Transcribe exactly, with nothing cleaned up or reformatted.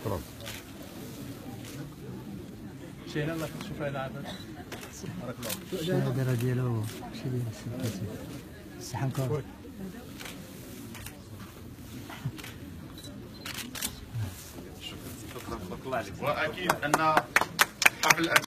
شكرا. شينا الله كتشوف هذا عاد بارك الله. الشهادة ديالو شي ديال السلطاتي الصحن كور. شكرا. الله عليك. واكيد ان حفل